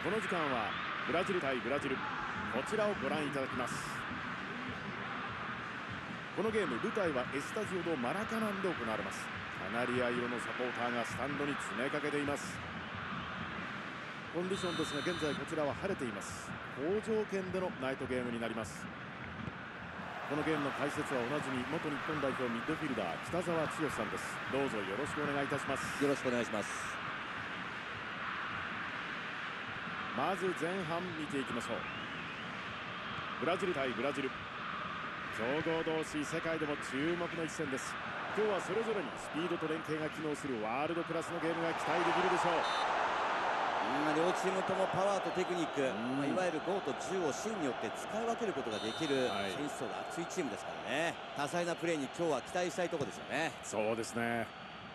この時間はブラジル対ブラジル、こちらをご覧いただきます。このゲーム、舞台はエスタジオ・ド・マラカナンで行われます。カナリア色のサポーターがスタンドに詰めかけています。コンディションですが、現在こちらは晴れています。好条件でのナイトゲームになります。このゲームの解説はおなじみ元日本代表ミッドフィルダー北澤剛さんです。どうぞよろしくお願いいたします。 よろしくお願いします。 まず前半見ていきましょう。ブラジル対ブラジル、強豪同士、世界でも注目の一戦です。今日はそれぞれにスピードと連携が機能するワールドクラスのゲームが期待できるでしょう。 両チームともパワーとテクニック、いわゆる5と10をシーンによって使い分けることができる、選手層が厚いチームですからね。多彩なプレーに今日は期待したいところですよね。 そうですね。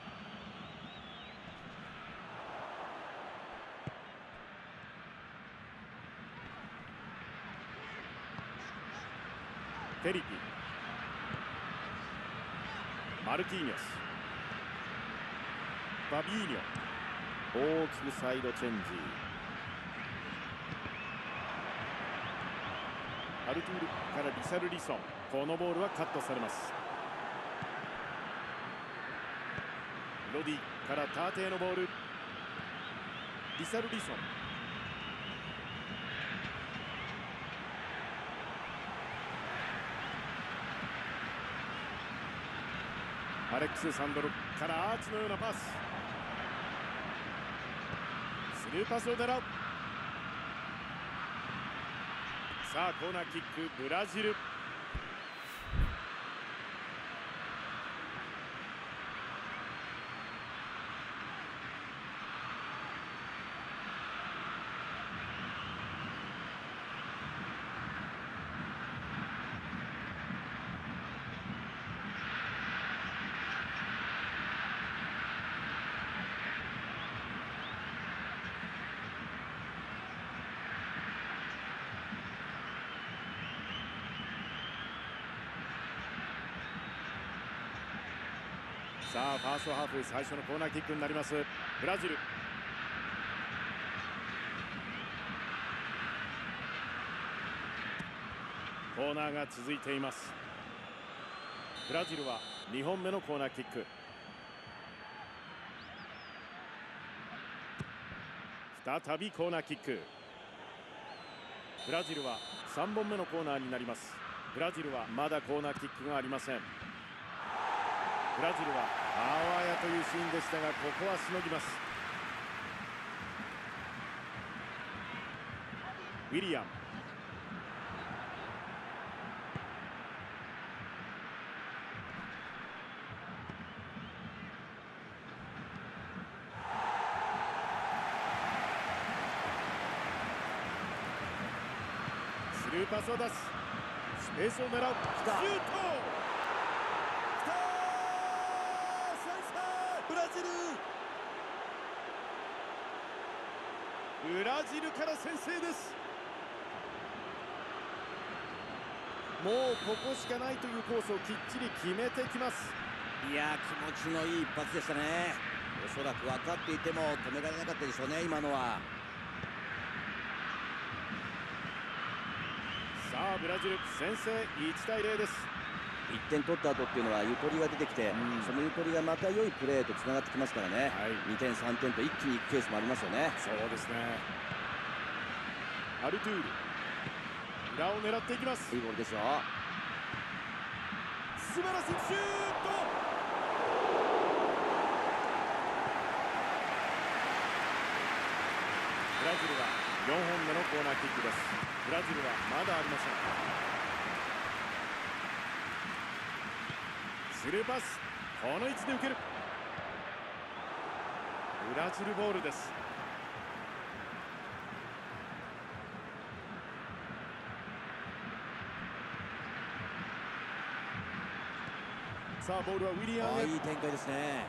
フェリピ、マルキーニョス、ファビーニョ、大きくサイドチェンジ。アルトゥールからリシャルリソン、このボールはカットされます。ロディからターテーのボール、リシャルリソン、アレックス・サンドロからアーチのようなパス、スルーパスを狙う。さあコーナーキック、ブラジル。さあファーストハーフ最初のコーナーキックになりますブラジル。コーナーが続いています。ブラジルは2本目のコーナーキック。再びコーナーキック。ブラジルは3本目のコーナーになります。ブラジルはまだコーナーキックがありません。ブラジルはあわやというシーンでしたが、ここはしのぎます。ウィリアム、スルーパスを出す。スペースを狙う。シュート。ブラジルから先制です。もうここしかないというコースをきっちり決めてきます。 いや気持ちのいい一発でしたね。おそらく分かっていても止められなかったでしょうね、今のは。 さあブラジル先制、1対0です。 1点取った後っていうのはゆとりが出てきて、そのゆとりがまた良いプレーとつながってきますからね、2点3点と一気にいくケースもありますよね。 そうですね。アルトゥール、裏を狙っていきます。 いいボールでしょう。 素晴らしいシュート。ブラジルは4本目のコーナーキックです。ブラジルはまだありません。スルーパス、この位置で受ける。ブラジルボールです。さあボールはウィリアムへ。 いい展開ですね。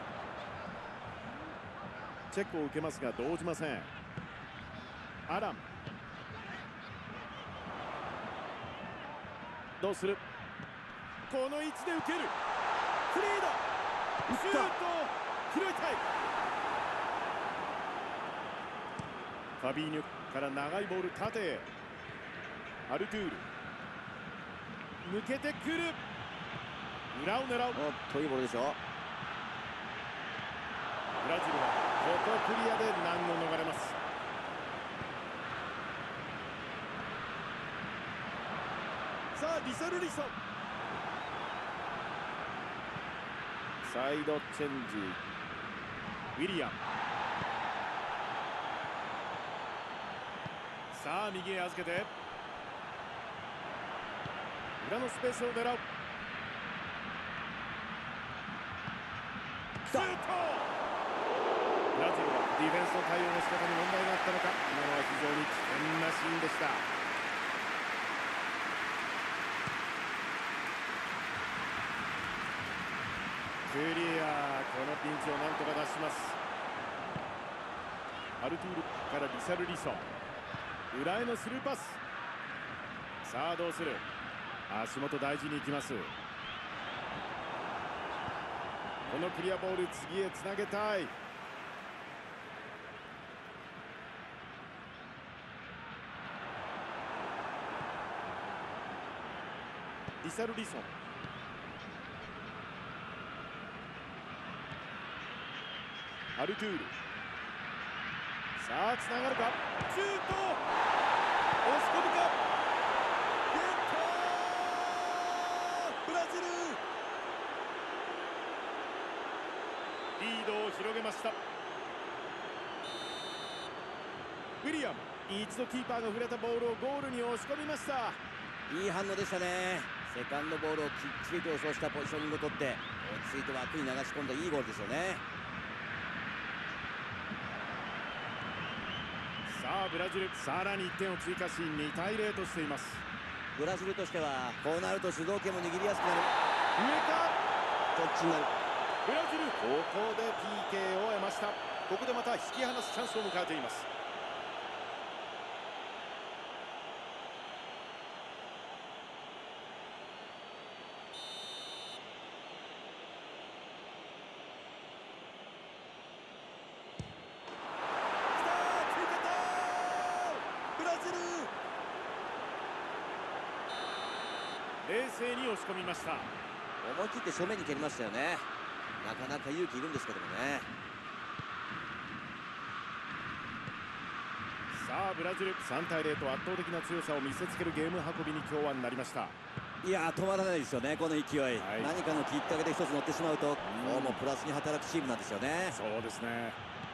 チェックを受けますが動じません。アラン、どうする。この位置で受ける。フリーだ。シュート、拾いたい。ファビーニョ、 から長いボール縦へ。アルトゥール抜けてくる。裏を狙う。 おっといいボールでしょ。 ブラジルはここクリアで難を逃れます。さあリサルリソン、サイドチェンジ。ウィリアム、さあ右へ預けて裏のスペースを狙う。シュート。ブラジルはディフェンスの対応の仕方に問題があったのか、今のは非常に危険なシーンでした。クリア、このピンチをなんとか出します。アルトゥールからリサルリソン、裏へのスルーパス。さあどうする。足元大事にいきます。このクリアボール次へつなげたい。リサルリソン、アルトゥール、さあつながるか。シュート、押し込むか。ゲットー。ブラジルリードを広げました。ウィリアム、一度キーパーが触れたボールをゴールに押し込みました。 いい反応でしたね。セカンドボールをきっちりと予想したポジショニングを取って落ち着いて枠に流し込んだいいゴールですよね。 さあブラジル、さらに1点を追加し2対0としています。 ブラジルとしてはこうなると主導権も握りやすくなる。 上か。 どっちになる。 ブラジル、ここで PK を得ました。ここでまた引き離すチャンスを迎えています。冷静に押し込みました。 思い切って正面に蹴りましたよね。なかなか勇気いるんですけどもね。 さあブラジル3対0と圧倒的な強さを見せつけるゲーム運びに今日はなりました。 いやー止まらないですよね、この勢い、はい、何かのきっかけで一つ乗ってしまうとこうもプラスに働くチームなんですよね。 そうですね。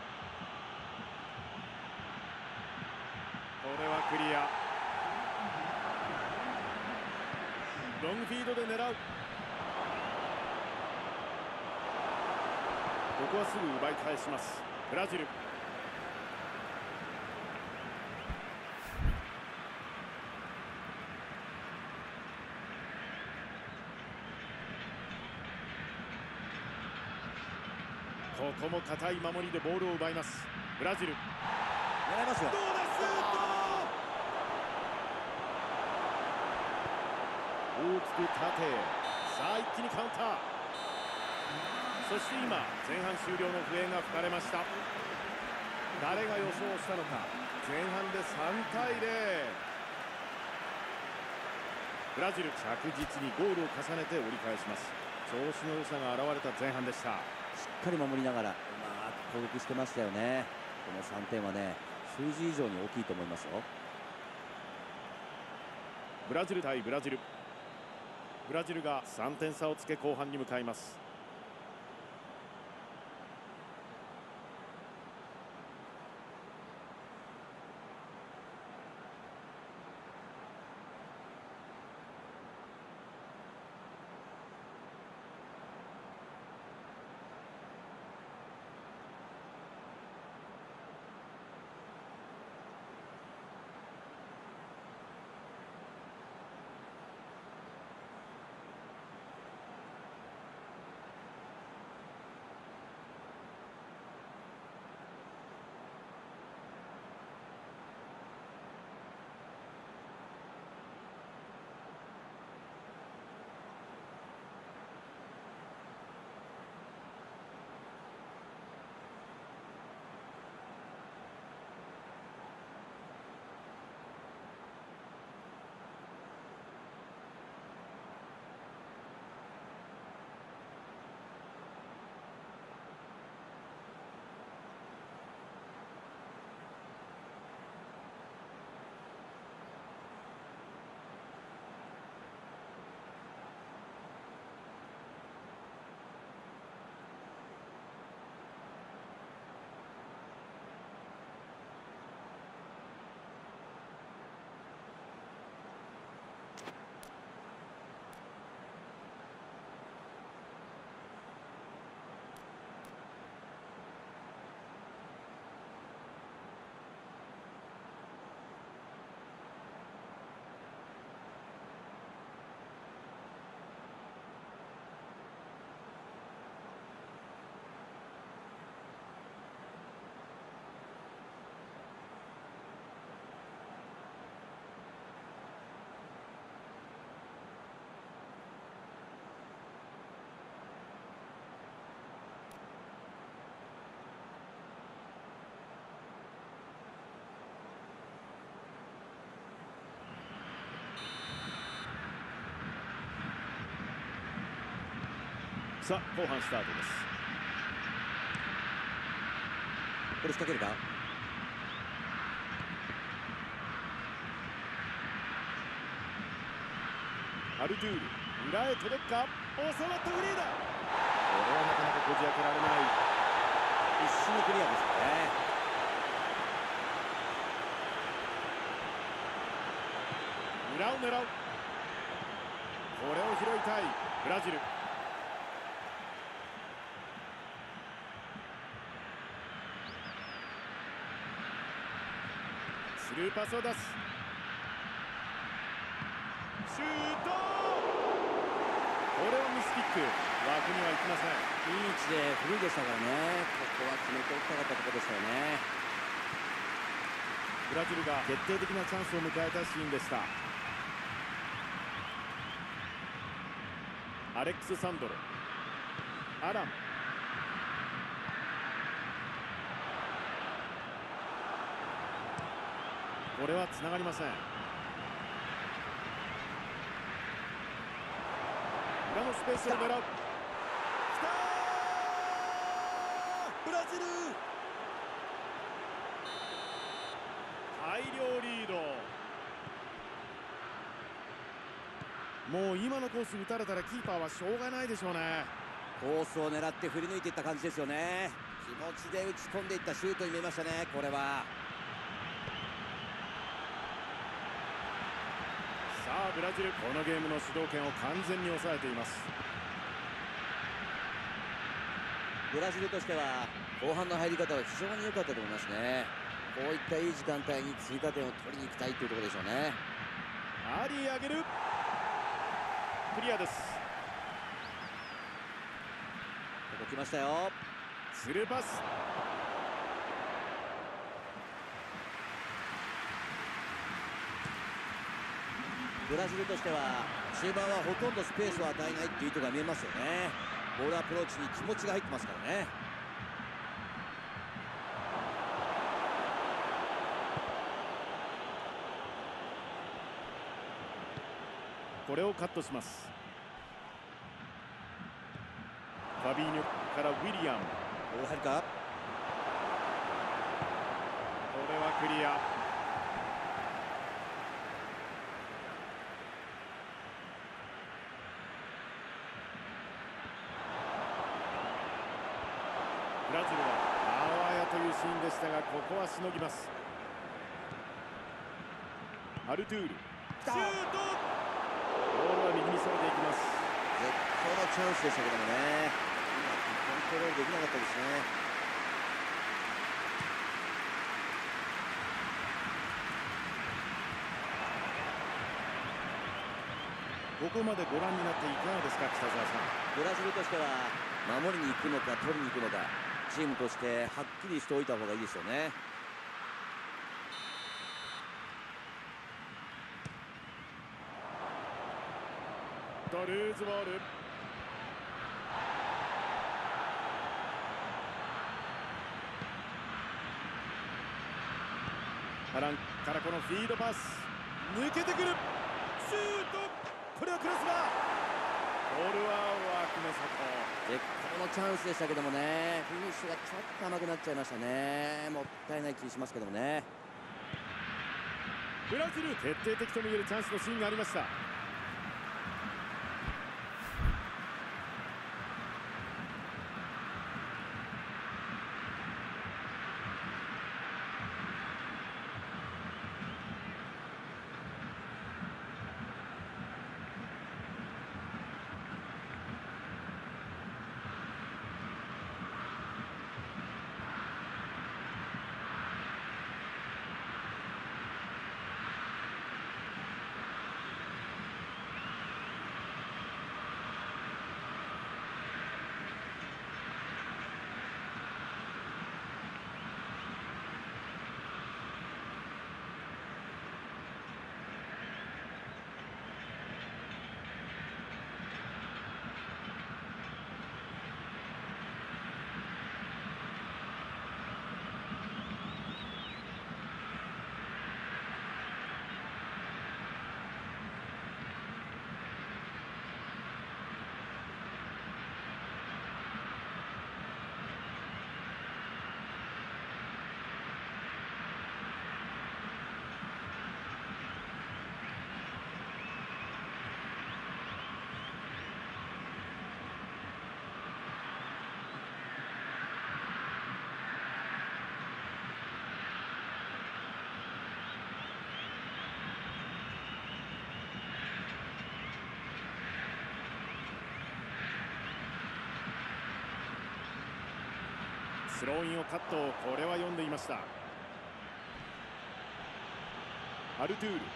これはクリア。ロングフィードで狙う。ここはすぐ奪い返しますブラジル。ここも堅い守りでボールを奪いますブラジル。 狙いますよ。 どうだ、シュート。大きく縦へ。さあ一気にカウンター。そして今前半終了の笛が吹かれました。誰が予想したのか。前半で3対0。ブラジル着実にゴールを重ねて折り返します。調子の良さが現れた前半でした。 しっかり守りながらうまく攻撃してましたよね。この3点はね数字以上に大きいと思いますよ。 ブラジル対ブラジル。ブラジルが3点差をつけ後半に向かいます。 さあ後半スタートです。 これ仕掛けるか。 アルトゥール、裏へ届くか。収まったフリーだ。これはなかなかこじ開けられない。 一瞬のクリアですよね。 裏を狙う。これを拾いたいブラジル。スルーパスを出す。シュート。これはミスキック、枠にはいきません。 いい位置でフリーでしたからね。ここは決めておきたかったところでしたよね。 ブラジルが決定的なチャンスを迎えたシーンでした。アレックス・サンドロ、アラン、これはつながりません。裏のスペースを狙う。きたー、ブラジル大量リード。もう今のコース打たれたらキーパーはしょうがないでしょうね。 コースを狙って振り抜いていった感じですよね。気持ちで打ち込んでいったシュートに見えましたね。これはさあブラジル、このゲームの主導権を完全に抑えています。 ブラジルとしては後半の入り方は非常に良かったと思いますね。こういったいい時間帯に追加点を取りに行きたいというところでしょうね。 アリー上げる。クリアです。 ここ来ましたよ。 スルーパス。 ブラジルとしては中盤はほとんどスペースを与えないっていう意図が見えますよね。ボールアプローチに気持ちが入ってますからね。 これをカットします。ファビーニョからウィリアム。 ボール入るか。 これはクリア。ブラジルはあわやというシーンでしたが、ここはしのぎます。アルトゥール、シュート。ボールは右にそれていきます。 絶好のチャンスでしたけどもね、コントロールできなかったですね。 ここまでご覧になっていかがですか、北澤さん。 ブラジルとしては守りに行くのか取りに行くのか、チームとしてはっきりしておいた方がいいですよね。 ドルーズボール。アランからこのフィードパス、抜けてくる。シュート。これはクロスバー。ボールは枠の外。 絶好のチャンスでしたけどもね、フィニッシュがちょっと甘くなっちゃいましたね。もったいない気しますけどもね。 ブラジル、決定的ともいえるチャンスのシーンがありました。 スローインをカット、これは読んでいました。アルトゥール、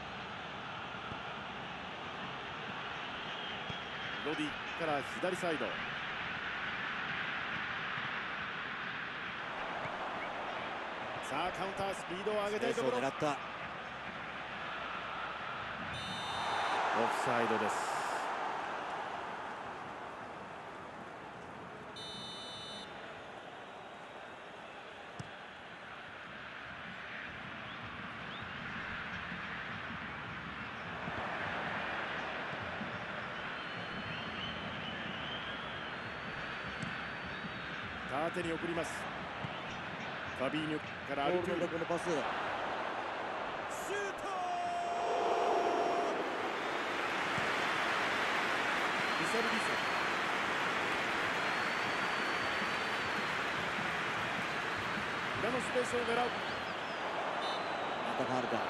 ロディから左サイド、さあカウンター、スピードを上げたいところ。オフサイドです。縦に送ります。ファビーニョからアルトゥール、 このパス、シュート。 リサルディソ、裏のスペースを狙う。 またファウルか。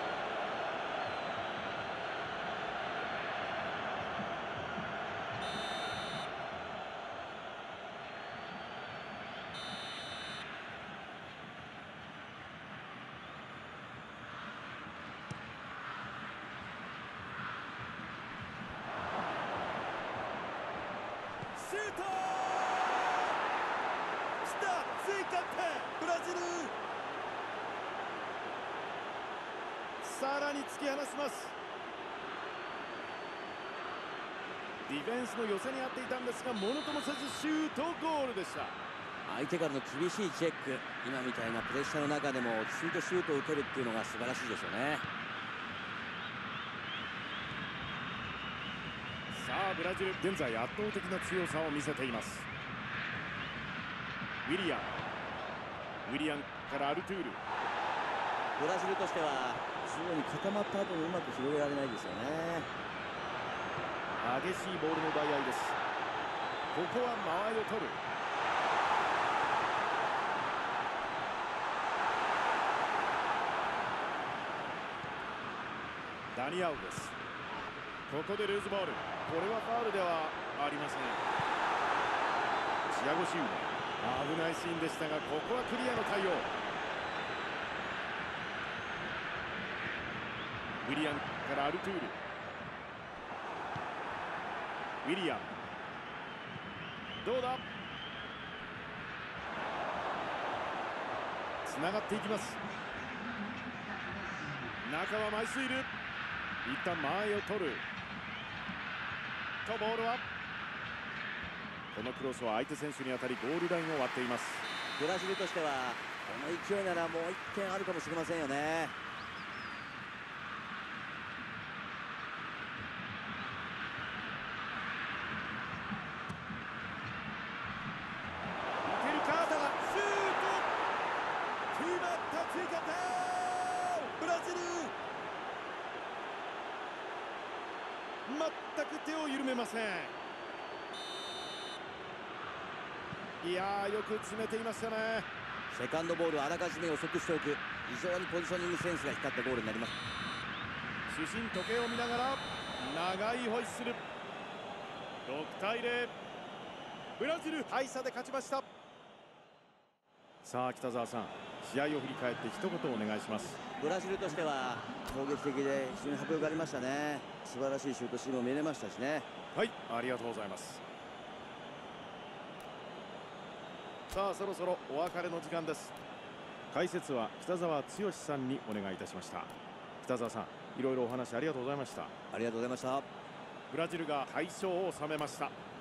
シュートきた、追加点、ブラジル。さらに突き放します。ディフェンスの寄せにあっていたんですが、ものともせずシュートゴールでした。 相手からの厳しいチェック、今みたいなプレッシャーの中でも落ち着いてシュートを打てるっていうのが素晴らしいですよね。 さあブラジル、現在圧倒的な強さを見せています。ウィリアンからアルトゥール。 ブラジルとしては中央に固まった後にうまく広げられないですよね。 激しいボールの奪い合いです。ここは間合いを取る。ダニアウです。ここでルーズボール、これはファウルではありません。チアゴ・シウバ、危ないシーンでしたが、ここはクリアの対応。ウィリアンからアルトゥール、ウィリアン、どうだ、つながっていきます。中は枚数いる。一旦間合いを取ると、ボールはこのクロスは相手選手に当たりゴールラインを割っています。 ブラジルとしてはこの勢いならもう1点あるかもしれませんよね。 いけるか、シュート決まった、追加点、ブラジル。全く手を緩めません。いやー、よく詰めていましたね。 セカンドボールをあらかじめ予測しておく、非常にポジショニングセンスが光ったゴールになります。 主審時計を見ながら長いホイッスル。6対0、ブラジル大差で勝ちました。さあ北澤さん、試合を振り返って一言お願いします。 ブラジルとしては攻撃的で非常に迫力がありましたね。素晴らしいシュートシーンも見れましたしね。 はい、ありがとうございます。さあそろそろお別れの時間です。解説は北澤剛さんにお願いいたしました。北澤さん、いろいろお話ありがとうございました。 ありがとうございました。 ブラジルが大勝を収めました。